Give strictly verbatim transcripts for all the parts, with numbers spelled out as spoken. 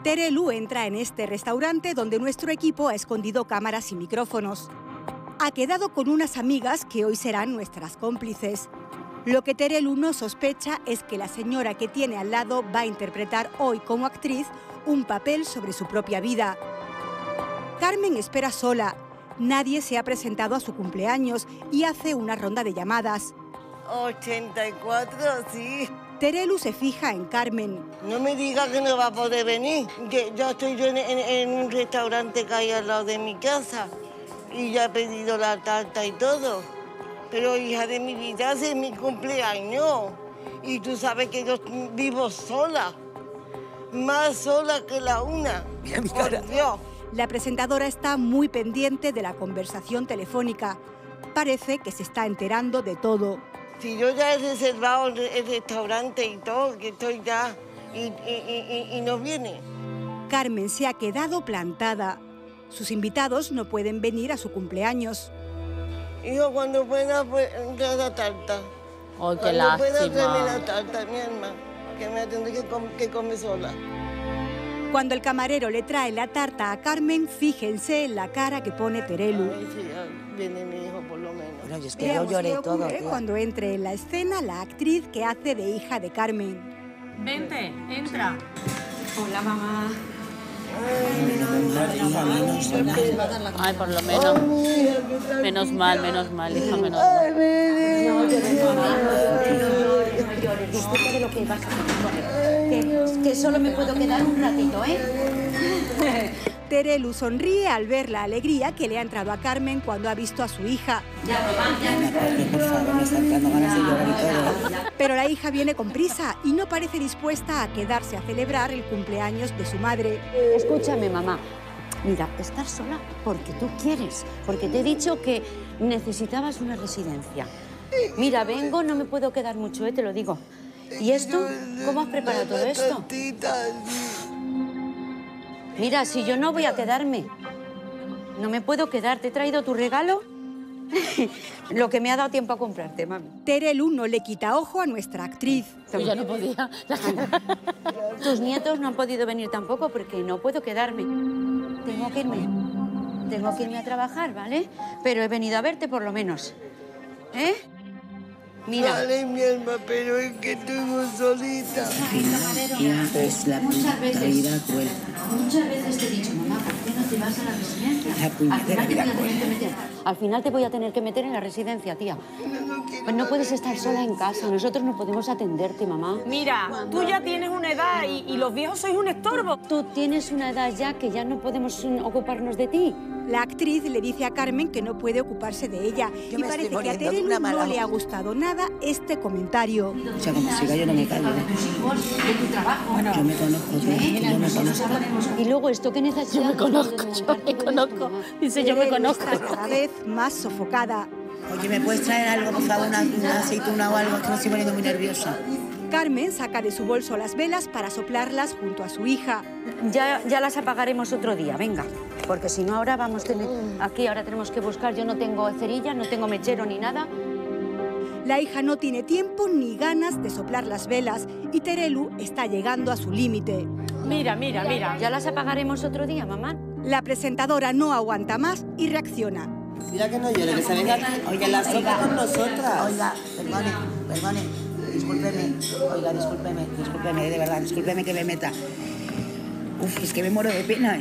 Terelu entra en este restaurante donde nuestro equipo ha escondido cámaras y micrófonos. Ha quedado con unas amigas que hoy serán nuestras cómplices. Lo que Terelu no sospecha es que la señora que tiene al lado va a interpretar hoy como actriz un papel sobre su propia vida. Carmen espera sola. Nadie se ha presentado a su cumpleaños y hace una ronda de llamadas. ochenta y cuatro, sí. Terelu se fija en Carmen. No me diga que no va a poder venir. Que yo estoy yo en, en, en un restaurante que hay al lado de mi casa y ya he pedido la tarta y todo. Pero hija de mi vida, es mi cumpleaños y tú sabes que yo vivo sola, más sola que la una. Mira mi por cara. Dios. La presentadora está muy pendiente de la conversación telefónica. Parece que se está enterando de todo. Si yo ya he reservado el, el restaurante y todo, que estoy ya, y, y, y, y no viene. Carmen se ha quedado plantada. Sus invitados no pueden venir a su cumpleaños. Hijo, cuando pueda, pues, trae la tarta. ¡Ay, qué Cuando pueda, lástima! tráeme la tarta, mi alma, que me tendré que, com que comer sola. Cuando el camarero le trae la tarta a Carmen, fíjense en la cara que pone Terelu. A ver si ya viene mi hijo, por lo menos. Bueno, y es que Veamos yo lloré qué todo, ocurre tía. cuando entre en la escena la actriz que hace de hija de Carmen. Vente, entra. Hola, mamá. Ay, por lo menos. Menos mal, menos mal, hija, menos mal. Disfruta de lo que vas a hacer. Que, que solo me puedo quedar un ratito, ¿eh? Terelu sonríe al ver la alegría que le ha entrado a Carmen cuando ha visto a su hija. Ya, mamá, ya. Por favor, me están dando ganas de llorar y todo. Pero la hija viene con prisa y no parece dispuesta a quedarse a celebrar el cumpleaños de su madre. Escúchame, mamá. Mira, estás sola porque tú quieres. Porque te he dicho que necesitabas una residencia. Mira, vengo, no me puedo quedar mucho, ¿eh? Te lo digo. ¿Y esto? ¿Cómo has preparado todo esto? Mira, si yo no voy a quedarme. No me puedo quedar. ¿Te he traído tu regalo? Lo que me ha dado tiempo a comprarte, mami. Terelu no le quita ojo a nuestra actriz. Yo ya no podía. Tus nietos no han podido venir tampoco porque no puedo quedarme. Tengo que irme. Tengo que irme a trabajar, ¿vale? Pero he venido a verte por lo menos. ¿Eh? Mira. Vale, mi alma, pero es que estoy muy solita. Ya es la Muchas veces, vida cruel. muchas veces te he dicho, mamá, ¿por qué no te vas a la residencia? La puñetera vida cruel. Al final te voy a tener que meter en la residencia, tía. Pues no puedes estar sola en casa. Nosotros no podemos atenderte, mamá. Mira, tú ya tienes una edad y, y los viejos sois un estorbo. Tú tienes una edad ya que ya no podemos mm, ocuparnos de ti. La actriz le dice a Carmen que no puede ocuparse de ella Yo y me parece estoy que a muriendo de Terelu una mala no le ha hoja. gustado nada este comentario. O sea, como siga yo no me callo. De tus hijos, de tu trabajo. Bueno, yo me conozco, tía, ¿Eh? yo me conozco. Y luego esto que necesitas. Yo me conozco, yo me conozco. Dice, yo me Terelu conozco. está cada vez más sofocada. Oye, ¿me puedes traer algo, por favor, una, una aceituna o algo? Es que me estoy poniendo muy nerviosa. Carmen saca de su bolso las velas para soplarlas junto a su hija. Ya, ya las apagaremos otro día, venga. Porque si no, ahora vamos a tener... Aquí ahora tenemos que buscar. Yo no tengo cerilla, no tengo mechero ni nada. La hija no tiene tiempo ni ganas de soplar las velas y Terelu está llegando a su límite. Mira, mira, mira. Ya las apagaremos otro día, mamá. La presentadora no aguanta más y reacciona. Mira que no llore, que se venga que la sopa con nosotras. Oiga, perdone, perdone, discúlpeme. Oiga, discúlpeme, discúlpeme, de verdad, discúlpeme que me meta. Uf, es que me muero de pena.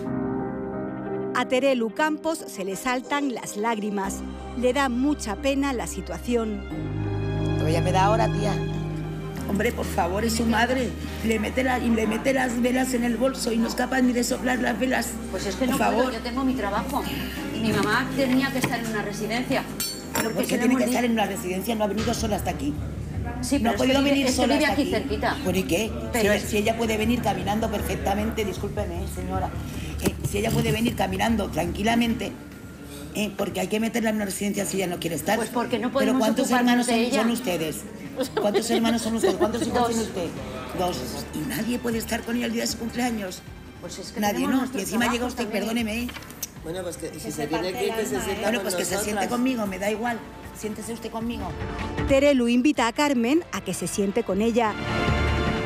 A Terelu Campos se le saltan las lágrimas. Le da mucha pena la situación. Todavía me da ahora, tía. Hombre, por favor, es su madre. Le mete, la, y le mete las velas en el bolso y no es capaz ni de soplar las velas. Pues es que por no favor. puedo, yo tengo mi trabajo. Mi mamá tenía que estar en una residencia. ¿Pero por Porque qué se tiene le que hemos estar dicho- en una residencia? No ha venido sola hasta aquí. Sí, No pero ha es podido que vive- venir es que sola vive hasta aquí aquí. cerquita. ¿Por y qué? Pero si, es- si ella puede venir caminando perfectamente, discúlpeme, eh, señora. Eh, si ella puede venir caminando tranquilamente, eh, porque hay que meterla en una residencia si ella no quiere estar. Pues porque no Pero podemos ¿cuántos ocuparnos hermanos de son, ella? son ustedes? ¿Cuántos hermanos son ustedes? ¿Cuántos hijos Dos. tiene usted? Dos. Y nadie puede estar con ella el día de su cumpleaños. Pues es que Nadie, tenemos ¿no? nuestros Y encima llega trabajos usted, también. perdóneme, ¿eh? Bueno, pues que si se tiene que ir, que se sienta Bueno, con pues que se siente nosotras. conmigo, me da igual. Siéntese usted conmigo. Terelu invita a Carmen a que se siente con ella. No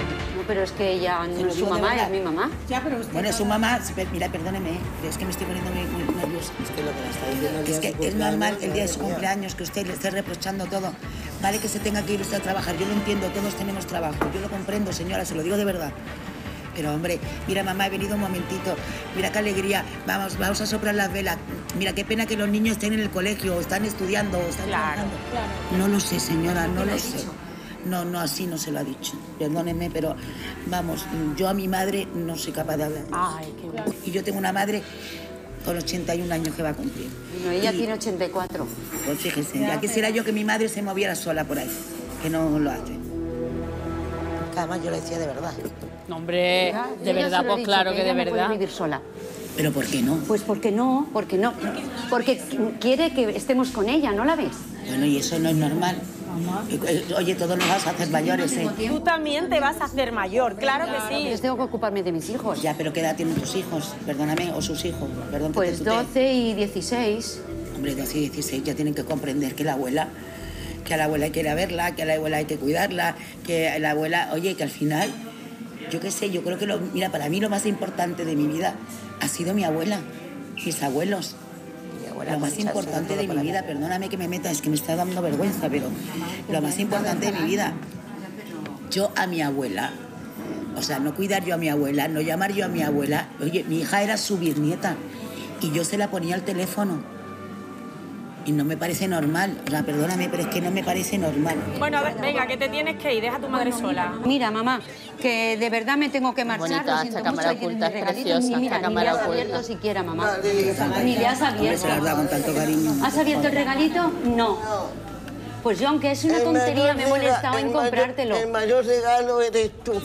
pero es que ella no es su mamá, es mi mamá. Ya, pero usted bueno, es su mamá, mira, perdóneme, es que me estoy poniendo muy, muy nerviosa. Es que lo que la está diciendo el día Es que es normal el día de su cumpleaños que usted le esté reprochando todo. Vale que se tenga que ir usted a trabajar, yo lo entiendo, todos tenemos trabajo, yo lo comprendo, señora, se lo digo de verdad. Pero, hombre, mira, mamá, he venido un momentito, mira qué alegría, vamos, vamos a soplar las velas. Mira, qué pena que los niños estén en el colegio, o están estudiando, o están Claro, trabajando. claro. No lo sé, señora, no lo sé. No, no, así no se lo ha dicho. Perdónenme, pero, vamos, yo a mi madre no soy capaz de hablar. Ay, qué bueno. Y yo tengo una madre con ochenta y un años que va a cumplir. Bueno, ella Y, tiene ochenta y cuatro. Pues fíjese, ya quisiera yo que mi madre se moviera sola por ahí, que no lo hace. Además, yo lo decía de verdad. No, hombre, de verdad, pues claro que de ella no puede verdad. vivir sola. ¿Pero por qué no? Pues porque no, porque no. Porque quiere que estemos con ella, ¿no la ves? Bueno, y eso no es normal. Oye, todos nos vas a hacer mayores, ¿eh? Tú también te vas a hacer mayor, claro que sí. Yo tengo que ocuparme de mis hijos. Ya, pero ¿qué edad tienen tus hijos? Perdóname, o sus hijos. Perdón que Pues te tutee. doce y dieciséis. Hombre, doce y dieciséis ya tienen que comprender que la abuela, que a la abuela hay que ir a verla, que a la abuela hay que cuidarla, que a la abuela, oye, que al final, yo qué sé, yo creo que, lo, mira, para mí lo más importante de mi vida ha sido mi abuela, mis abuelos. Lo más importante de mi vida, perdóname que me meta, es que me está dando vergüenza, pero lo más importante de mi vida, yo a mi abuela, o sea, no cuidar yo a mi abuela, no llamar yo a mi abuela, oye, mi hija era su bisnieta y yo se la ponía al teléfono. Y no me parece normal, o sea, perdóname, pero es que no me parece normal. Bueno, a ver, venga, que te tienes que ir, deja a tu madre sola. Mira, mamá, que de verdad me tengo que marchar. Bonita, lo siento esta cámara mucho, ahí tienes oculta mi es regalito. preciosa, Ni, mira, esta ni cámara le has oculta. abierto siquiera, mamá. Ni le has Hombre, abierto. se la has dado con tanto cariño. ¿Has abierto el regalito? No. Pues yo, aunque es una El tontería, mayor me he molestado rega- en el mayor- comprártelo. El mayor regalo eres tú.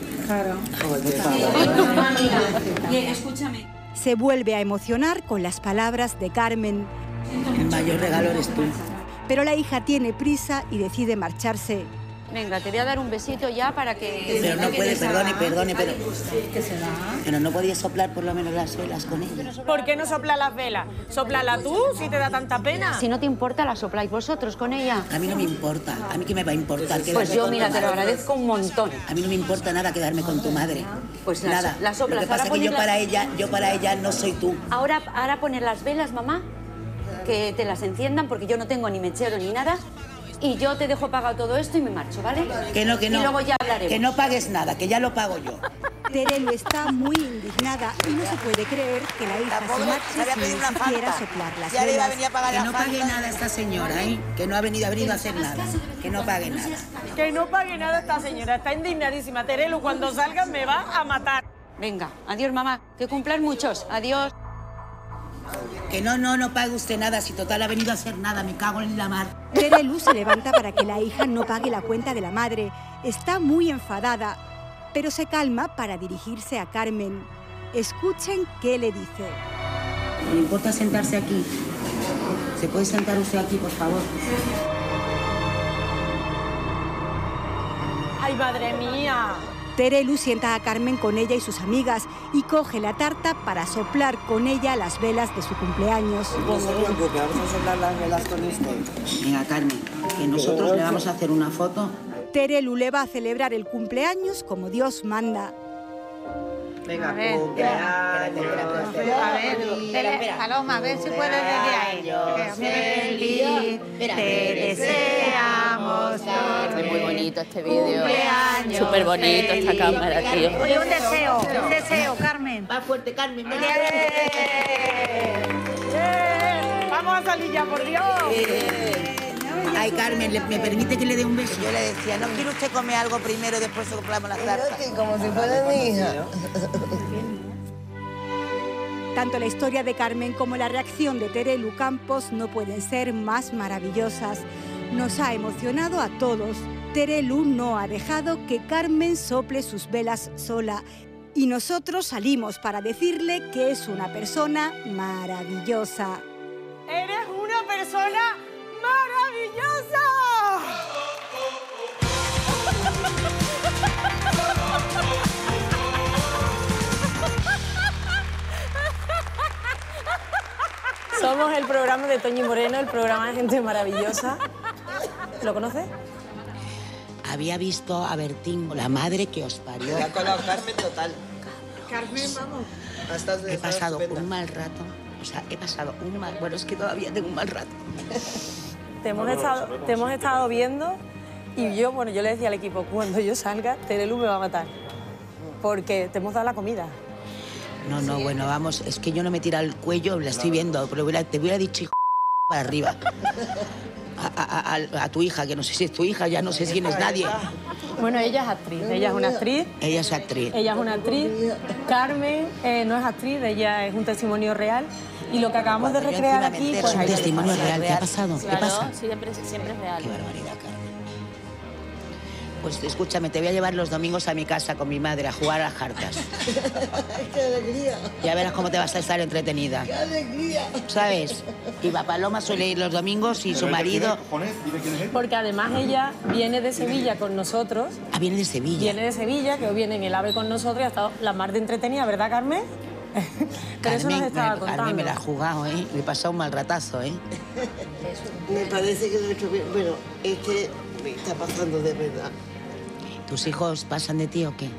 Bien, escúchame. Se vuelve a emocionar con las palabras de Carmen, El mayor regalo eres tú. pero la hija tiene prisa y decide marcharse. Venga, te voy a dar un besito ya para que... Pero no puede, perdone, perdone, pero... Pero no podía soplar por lo menos las velas con ella. ¿Por qué no sopla las velas? Sóplala tú, si te da tanta pena. Si no te importa, la sopláis vosotros con ella. A mí no me importa, a mí qué me va a importar quedarme Pues yo, con mira, tu te lo madre. agradezco un montón. A mí no me importa nada quedarme con tu madre. Pues la nada. so- la soplas. Lo que pasa Ahora es que yo poner para las- ella, yo para ella no soy tú. Ahora, ahora poner las velas, mamá, que te las enciendan porque yo no tengo ni mechero ni nada. Y yo te dejo pagado todo esto y me marcho, ¿vale? Que no, que no. Y luego ya hablaremos. Que no pagues nada, que ya lo pago yo. Terelu está muy indignada y no se puede creer que la hija Tampoco se le- marche se había sin pedido ni una siquiera falta. soplar las Ya le iba a velas. venir a pagar Que la no pague falta. nada esta señora, ¿eh? Que no ha venido, ha venido a hacer nada. Que no pague nada. Que no pague nada esta señora, está indignadísima. Terelu, cuando salgas me va a matar. Venga, adiós, mamá. Que cumplan muchos. Adiós. Que no, no, no pague usted nada. Si total ha venido a hacer nada, me cago en la mar. Terelu se levanta para que la hija no pague la cuenta de la madre. Está muy enfadada, pero se calma para dirigirse a Carmen. Escuchen qué le dice. ¿Me importa sentarse aquí? ¿Se puede sentar usted aquí, por favor? Ay, madre mía. Terelu sienta a Carmen con ella y sus amigas y coge la tarta para soplar con ella las velas de su cumpleaños. No se preocupe, vamos a soplar las velas con usted. Venga, Carmen, que nosotros le vamos a hacer una foto. Terelu le va a celebrar el cumpleaños como Dios manda. Venga, cumpleaños. A ver, dele, Paloma, a ver si puedes desde ahí. Feliz, te deseamos. Es muy bonito este vídeo. Cumpleaños Súper bonito esta cámara, tío. Y un deseo, un deseo, Carmen. Más fuerte, Carmen. venga. ¡Eh! Vamos a salir ya, por Dios. Ay, Carmen, ¿le- ¿me permite que le dé un beso? Yo le decía, ¿no quiere usted comer algo primero y después soplamos las tartas? Como si fuera mi hija. Tanto la historia de Carmen como la reacción de Terelu Campos no pueden ser más maravillosas. Nos ha emocionado a todos. Terelu no ha dejado que Carmen sople sus velas sola. Y nosotros salimos para decirle que es una persona maravillosa. Eres una persona maravillosa. Somos el programa de Toñi Moreno, el programa de gente maravillosa. ¿Lo conoces? había visto a Bertín, la madre que os parió. La con la Carmen total. Carmen, vamos. Estás, He estás pasado estupenda. un mal rato. O sea, he pasado un mal... Bueno, es que todavía tengo un mal rato. Te hemos, estado, te hemos estado viendo y yo, bueno, yo le decía al equipo, cuando yo salga, Terelu me va a matar. Porque te hemos dado la comida. No, no, bueno, vamos, es que yo no me tira el cuello, la estoy viendo, pero hubiera- te hubiera dicho hijo para arriba. A, a- a- a tu hija, que no sé si es tu hija, ya no sé quién es nadie. Bueno, ella es actriz, ella es una actriz. Ella es actriz. Ella es una actriz. Carmen eh, no es actriz, ella es un testimonio real. Y lo que acabamos de Cuando yo recrear encima me aquí... entero, pues, es un ahí está. testimonio real. ¿Qué ha pasado? ¿Qué Claro, pasa? siempre, siempre es real. Qué barbaridad, Carmen. Pues escúchame, te voy a llevar los domingos a mi casa con mi madre a jugar a las cartas. ¡Qué alegría! Ya verás cómo te vas a estar entretenida. ¡Qué alegría! ¿Sabes? Y va Paloma suele ir los domingos y su marido... Porque además ella viene de Sevilla con nosotros. Ah, viene de Sevilla. Viene de Sevilla, que hoy viene en el AVE con nosotros y ha estado la mar de entretenida, ¿verdad, Carmen? Pero eso nos Carmen, estaba me- contando. Carmen me la ha jugado, ¿eh? Le he pasado un mal ratazo, ¿eh? Me parece que lo he hecho bien. Bueno, es que me está pasando de verdad. ¿Tus hijos pasan de ti o qué?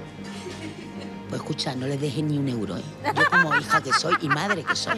Pues escucha, no les dejes ni un euro, ¿eh? Yo como hija que soy y madre que soy.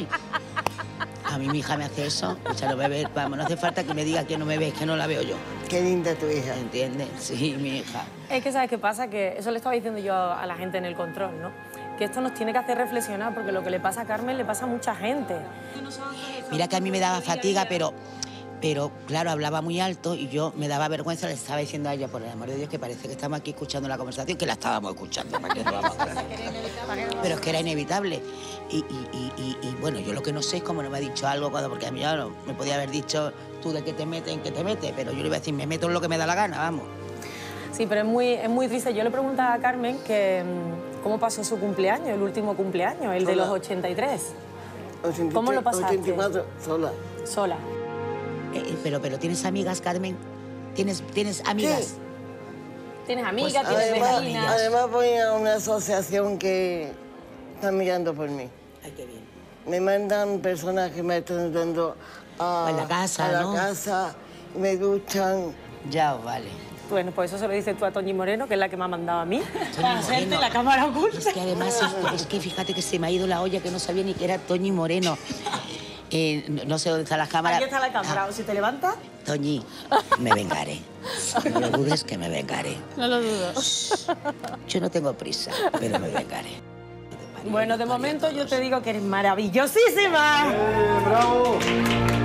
A mí mi hija me hace eso. Escucha, no me ve, vamos, no hace falta que me diga que no me ves, que no la veo yo. Qué linda tu hija. ¿Entiendes? Sí, mi hija. Es que, ¿sabes qué pasa? Que eso le estaba diciendo yo a la gente en el control, ¿no? Que esto nos tiene que hacer reflexionar, porque lo que le pasa a Carmen le pasa a mucha gente. Mira que a mí me daba fatiga, pero, pero claro, hablaba muy alto y yo me daba vergüenza, le estaba diciendo a ella, por el amor de Dios, que parece que estamos aquí escuchando la conversación, que la estábamos escuchando, ¿para qué no vamos a hablar? Pero es que era inevitable. Y, y, y, y, y, bueno, yo lo que no sé es cómo no me ha dicho algo, cuando, porque a mí ya no, me podía haber dicho tú de qué te metes, en qué te metes, pero yo le iba a decir, me meto en lo que me da la gana, vamos. Sí, pero es muy, es muy triste. Yo le preguntaba a Carmen que mm, cómo pasó su cumpleaños, el último cumpleaños, el de los ochenta y tres. ochenta y tres, ¿Cómo lo pasaste? ochenta y cuatro, sola. Sola. Eh, eh, pero, pero, ¿tienes amigas, Carmen? ¿Tienes, ¿tienes amigas? ¿Tienes amigas? Pues, ¿Tienes Además, vecinas? además voy a una asociación que está mirando por mí. Ay, qué bien. Me mandan personas que me están ayudando a, A la casa, a la ¿no? casa, me duchan. Ya os vale. Bueno, pues eso se lo dices tú a Toñi Moreno, que es la que me ha mandado a mí, Toñi para hacerte Moreno. la cámara oculta. Es que además, es, es que fíjate que se me ha ido la olla, que no sabía ni que era Toñi Moreno. Eh, no, no sé dónde están las cámaras. Aquí está la cámara, Ah, o si te levantas... Toñi, me vengaré. No lo dudes que me vengaré. No lo dudo. Yo no tengo prisa, pero me vengaré. Bueno, de momento yo te digo que eres maravillosísima. ¡Bravo!